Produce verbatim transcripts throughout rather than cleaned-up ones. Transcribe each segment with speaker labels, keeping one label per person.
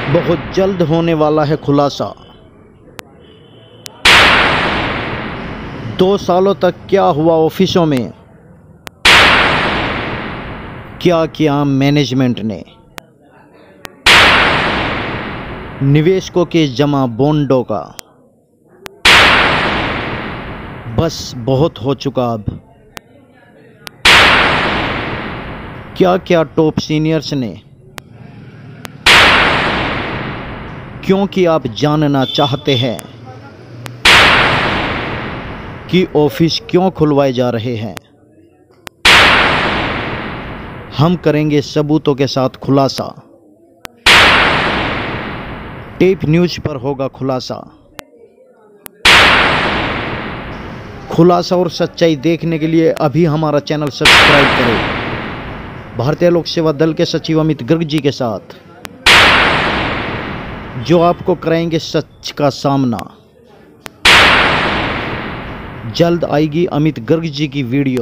Speaker 1: बहुत जल्द होने वाला है खुलासा। दो सालों तक क्या हुआ ऑफिसों में, क्या किया मैनेजमेंट ने, निवेशकों के जमा बॉन्डों का बस बहुत हो चुका। अब क्या क्या टॉप सीनियर्स ने, क्योंकि आप जानना चाहते हैं कि ऑफिस क्यों खुलवाए जा रहे हैं। हम करेंगे सबूतों के साथ खुलासा। टेप न्यूज पर होगा खुलासा। खुलासा और सच्चाई देखने के लिए अभी हमारा चैनल सब्सक्राइब करें। भारतीय लोक सेवा दल के सचिव अमित गर्ग जी के साथ, जो आपको कराएंगे सच का सामना। जल्द आएगी अमित गर्ग जी की वीडियो।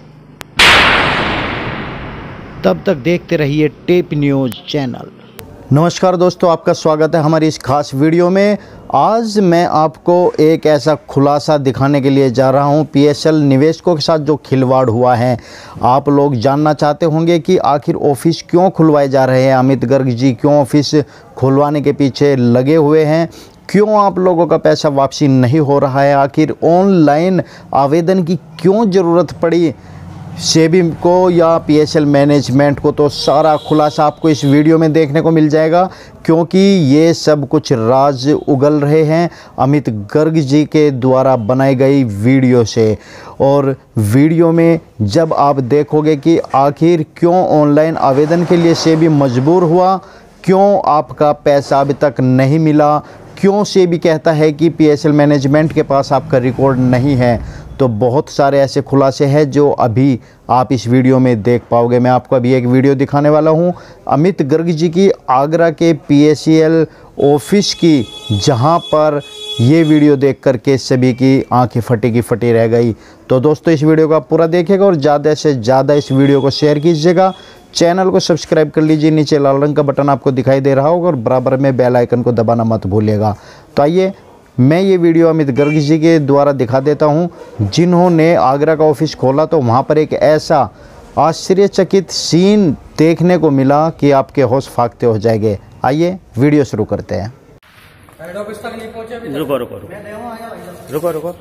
Speaker 1: तब तक देखते रहिए टेप न्यूज चैनल। नमस्कार दोस्तों, आपका स्वागत है हमारी इस खास वीडियो में। आज मैं आपको एक ऐसा खुलासा दिखाने के लिए जा रहा हूं, पीएसएल निवेशकों के साथ जो खिलवाड़ हुआ है। आप लोग जानना चाहते होंगे कि आखिर ऑफिस क्यों खुलवाए जा रहे हैं, अमित गर्ग जी क्यों ऑफिस खुलवाने के पीछे लगे हुए हैं, क्यों आप लोगों का पैसा वापसी नहीं हो रहा है, आखिर ऑनलाइन आवेदन की क्यों ज़रूरत पड़ी सेबी को या पीएसएल मैनेजमेंट को। तो सारा खुलासा आपको इस वीडियो में देखने को मिल जाएगा, क्योंकि ये सब कुछ राज उगल रहे हैं अमित गर्ग जी के द्वारा बनाई गई वीडियो से। और वीडियो में जब आप देखोगे कि आखिर क्यों ऑनलाइन आवेदन के लिए सेबी मजबूर हुआ, क्यों आपका पैसा अभी तक नहीं मिला, क्यों सेबी कहता है कि पीएसएल मैनेजमेंट के पास आपका रिकॉर्ड नहीं है, तो बहुत सारे ऐसे खुलासे हैं जो अभी आप इस वीडियो में देख पाओगे। मैं आपको अभी एक वीडियो दिखाने वाला हूं अमित गर्ग जी की आगरा के पीएसएल ऑफिस की, जहां पर ये वीडियो देख करके सभी की आंखें फटी की फटी रह गई। तो दोस्तों, इस वीडियो को आप पूरा देखिएगा और ज़्यादा से ज़्यादा इस वीडियो को शेयर कीजिएगा। चैनल को सब्सक्राइब कर लीजिए, नीचे लाल रंग का बटन आपको दिखाई दे रहा होगा और बराबर में बेल आइकन को दबाना मत भूलिएगा। तो आइए मैं ये वीडियो अमित गर्ग जी के द्वारा दिखा देता हूँ, जिन्होंने आगरा का ऑफिस खोला तो वहाँ पर एक ऐसा आश्चर्यचकित सीन देखने को मिला कि आपके होश फाकते हो जाएंगे। आइए वीडियो शुरू करते हैं।
Speaker 2: हेड ऑफिस तक नहीं पहुंचे अभी।
Speaker 3: रुको रुको रुको रुको रुको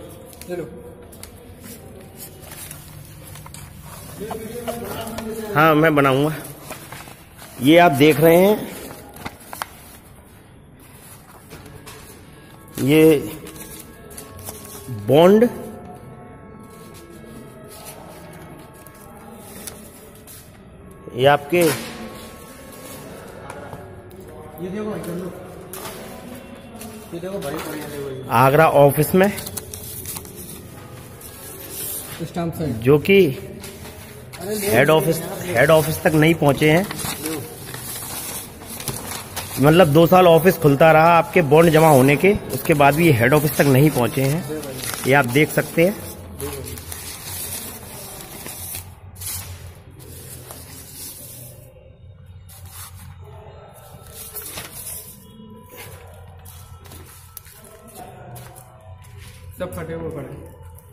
Speaker 3: हाँ, मैं बनाऊंगा। ये आप देख रहे हैं, ये बॉन्ड ये आपके
Speaker 2: ये देखो ये देखो भाई,
Speaker 3: आगरा ऑफिस में
Speaker 2: स्टाम्प साइड,
Speaker 3: जो कि हेड ऑफिस हेड ऑफिस तक नहीं पहुंचे हैं। मतलब दो साल ऑफिस खुलता रहा आपके बॉन्ड जमा होने के, उसके बाद भी ये हेड ऑफिस तक नहीं पहुंचे हैं। ये आप देख सकते हैं।
Speaker 2: सब फटे हुए पड़े।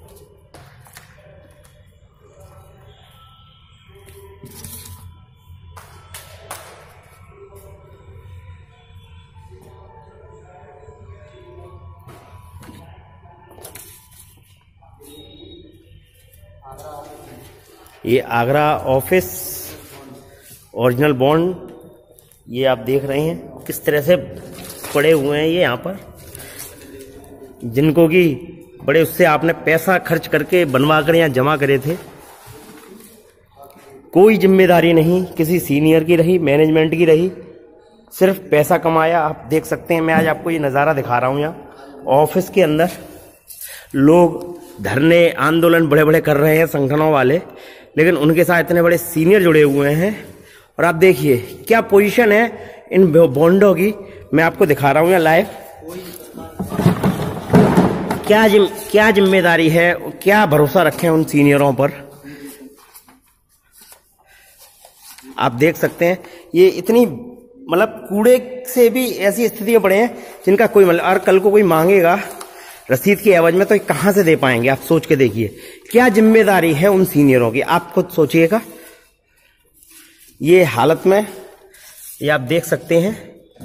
Speaker 3: ये आगरा ऑफिस ओरिजिनल बॉन्ड ये आप देख रहे हैं किस तरह से पड़े हुए हैं। ये यहाँ पर जिनको कि बड़े उससे आपने पैसा खर्च करके बनवा कर यहाँ जमा करे थे, कोई जिम्मेदारी नहीं किसी सीनियर की रही, मैनेजमेंट की रही, सिर्फ पैसा कमाया। आप देख सकते हैं, मैं आज आपको ये नज़ारा दिखा रहा हूँ। यहाँ ऑफिस के अंदर लोग धरने आंदोलन बड़े बड़े कर रहे हैं संगठनों वाले, लेकिन उनके साथ इतने बड़े सीनियर जुड़े हुए हैं। और आप देखिए क्या पोजीशन है इन बॉन्डों की, मैं आपको दिखा रहा हूँ यहाँ लाइव। क्या जिम, क्या जिम्मेदारी है, क्या भरोसा रखें उन सीनियरों पर। आप देख सकते हैं ये इतनी मतलब कूड़े से भी ऐसी स्थितियां पड़े हैं जिनका कोई मतलब, और कल को कोई मांगेगा रसीद की एवज में तो कहां से दे पाएंगे? आप सोच के देखिए क्या जिम्मेदारी है उन सीनियरों की, आप खुद सोचिएगा। ये हालत में ये आप देख सकते हैं,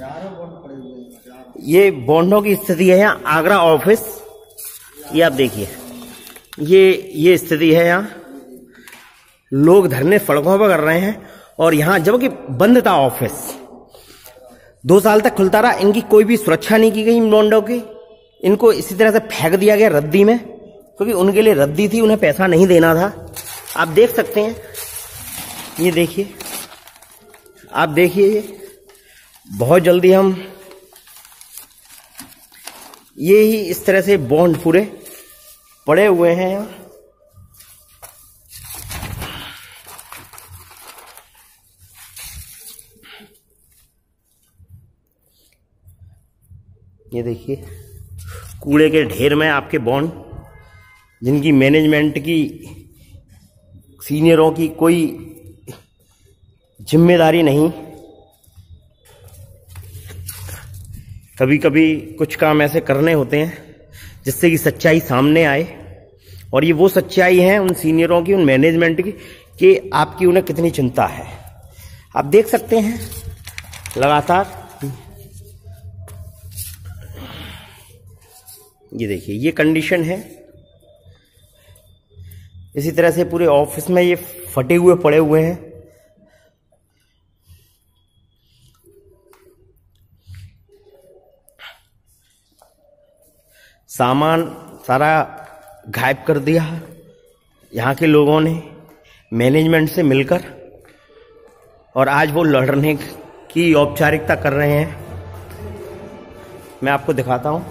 Speaker 3: ये बॉन्डों की स्थिति है यहाँ आगरा ऑफिस। ये आप देखिए, ये ये स्थिति है यहाँ, लोग धरने सड़कों पर कर रहे हैं और यहाँ जबकि बंद था ऑफिस, दो साल तक खुलता रहा, इनकी कोई भी सुरक्षा नहीं की गई इन बॉन्डों की, इनको इसी तरह से फेंक दिया गया रद्दी में, क्योंकि उनके लिए रद्दी थी, उन्हें पैसा नहीं देना था। आप देख सकते हैं, ये देखिए, आप देखिए, ये बहुत जल्दी हम ये ही इस तरह से बॉन्ड पूरे पड़े हुए हैं यहाँ। ये देखिए कूड़े के ढेर में आपके बॉन्ड, जिनकी मैनेजमेंट की सीनियरों की कोई जिम्मेदारी नहीं। कभी कभी कुछ काम ऐसे करने होते हैं जिससे कि सच्चाई सामने आए, और ये वो सच्चाई है उन सीनियरों की, उन मैनेजमेंट की, कि आपकी उन्हें कितनी चिंता है। आप देख सकते हैं लगातार, ये देखिए ये कंडीशन है। इसी तरह से पूरे ऑफिस में ये फटे हुए पड़े हुए हैं। सामान सारा गायब कर दिया यहाँ के लोगों ने मैनेजमेंट से मिलकर, और आज वो लड़ने की औपचारिकता कर रहे हैं। मैं आपको दिखाता हूं,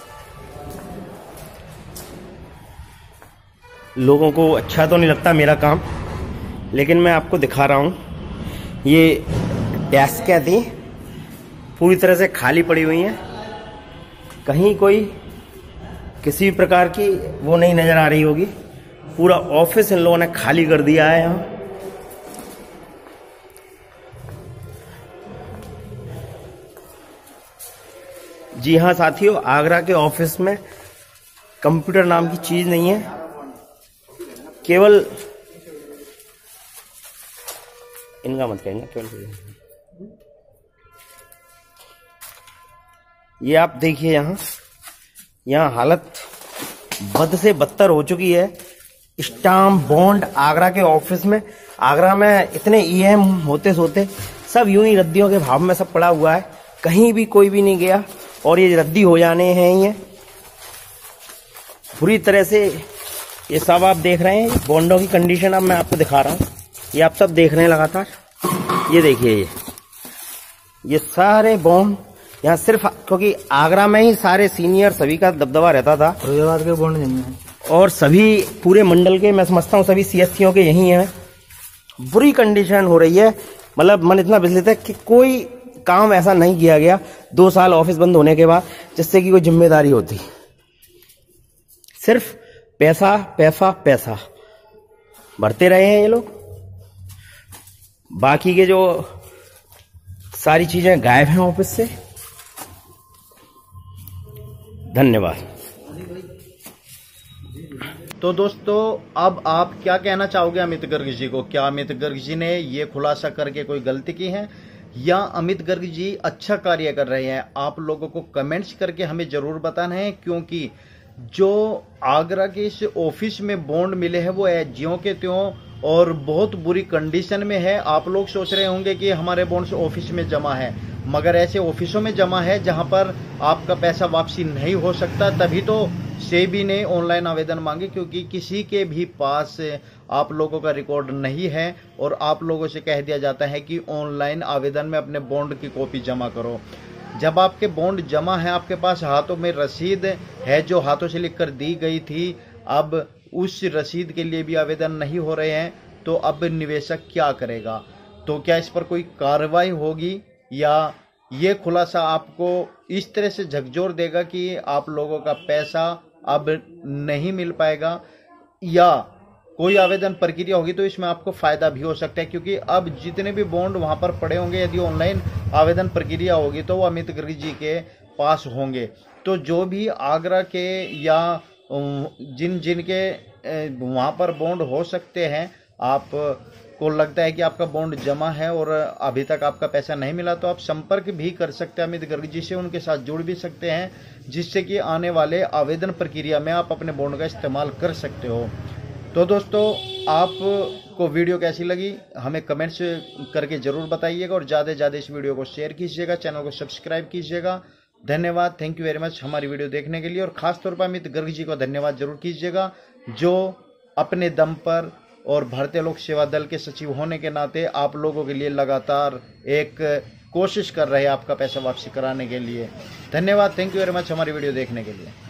Speaker 3: लोगों को अच्छा तो नहीं लगता मेरा काम, लेकिन मैं आपको दिखा रहा हूं। ये डेस्क थी पूरी तरह से खाली पड़ी हुई हैं, कहीं कोई किसी भी प्रकार की वो नहीं नजर आ रही होगी। पूरा ऑफिस इन लोगों ने खाली कर दिया है यहाँ। जी हाँ साथियों, आगरा के ऑफिस में कंप्यूटर नाम की चीज नहीं है, केवल इनका मत कहना, केवल ये आप देखिए यहाँ यहाँ हालत बद से बदतर हो चुकी है। स्टाम्प बॉन्ड आगरा के ऑफिस में, आगरा में इतने ईएम होते सोते सब यूं ही रद्दियों के भाव में सब पड़ा हुआ है, कहीं भी कोई भी नहीं गया, और ये रद्दी हो जाने हैं। ये पूरी तरह से ये सब आप देख रहे हैं बॉन्डों की कंडीशन। अब मैं आपको दिखा रहा हूँ, ये आप सब देख रहे हैं लगातार। ये देखिए ये ये सारे बॉन्ड यहाँ, सिर्फ क्योंकि आगरा में ही सारे सीनियर सभी का दबदबा रहता था,
Speaker 2: फिरोजाबाद के बॉन्ड नहीं है,
Speaker 3: और सभी पूरे मंडल के मैं समझता हूँ सभी सीएससीओ के यही हैं। बुरी कंडीशन हो रही है, मतलब मन इतना विचलित है कि कोई काम ऐसा नहीं किया गया दो साल ऑफिस बंद होने के बाद जिससे कि कोई जिम्मेदारी होती। सिर्फ पैसा पैसा पैसा भरते रहे हैं ये लोग, बाकी के जो सारी चीजें गायब हैं ऑफिस से। धन्यवाद।
Speaker 1: तो दोस्तों, अब आप क्या कहना चाहोगे अमित गर्ग जी को? क्या अमित गर्ग जी ने ये खुलासा करके कोई गलती की है, या अमित गर्ग जी अच्छा कार्य कर रहे हैं? आप लोगों को कमेंट्स करके हमें जरूर बताना है, क्योंकि जो आगरा के इस ऑफिस में बॉन्ड मिले हैं वो ज्यों के त्यों और बहुत बुरी कंडीशन में है। आप लोग सोच रहे होंगे कि हमारे बॉन्ड्स ऑफिस में जमा है, मगर ऐसे ऑफिसों में जमा है जहां पर आपका पैसा वापसी नहीं हो सकता। तभी तो सेबी ने ऑनलाइन आवेदन मांगे, क्योंकि किसी के भी पास आप लोगों का रिकॉर्ड नहीं है और आप लोगों से कह दिया जाता है कि ऑनलाइन आवेदन में अपने बॉन्ड की कॉपी जमा करो। जब आपके बॉन्ड जमा है, आपके पास हाथों में रसीद है जो हाथों से लिखकर दी गई थी, अब उस रसीद के लिए भी आवेदन नहीं हो रहे हैं, तो अब निवेशक क्या करेगा? तो क्या इस पर कोई कार्रवाई होगी, या ये खुलासा आपको इस तरह से झकझोर देगा कि आप लोगों का पैसा अब नहीं मिल पाएगा, या कोई आवेदन प्रक्रिया होगी तो इसमें आपको फायदा भी हो सकता है, क्योंकि अब जितने भी बॉन्ड वहां पर पड़े होंगे यदि ऑनलाइन आवेदन प्रक्रिया होगी तो वो अमित गर्ग जी के पास होंगे। तो जो भी आगरा के या जिन जिन के वहां पर बॉन्ड हो सकते हैं, आप को लगता है कि आपका बॉन्ड जमा है और अभी तक आपका पैसा नहीं मिला, तो आप संपर्क भी कर सकते हैं अमित गर्ग जी से, उनके साथ जुड़ भी सकते हैं, जिससे कि आने वाले आवेदन प्रक्रिया में आप अपने बॉन्ड का इस्तेमाल कर सकते हो। तो दोस्तों, आपको वीडियो कैसी लगी हमें कमेंट्स करके जरूर बताइएगा और ज़्यादा से ज़्यादा इस वीडियो को शेयर कीजिएगा, चैनल को सब्सक्राइब कीजिएगा। धन्यवाद, थैंक यू वेरी मच हमारी वीडियो देखने के लिए। और खासतौर पर अमित गर्ग जी को धन्यवाद जरूर कीजिएगा, जो अपने दम पर और भारतीय लोक सेवा दल के सचिव होने के नाते आप लोगों के लिए लगातार एक कोशिश कर रहे हैं आपका पैसा वापसी कराने के लिए। धन्यवाद, थैंक यू वेरी मच हमारी वीडियो देखने के लिए।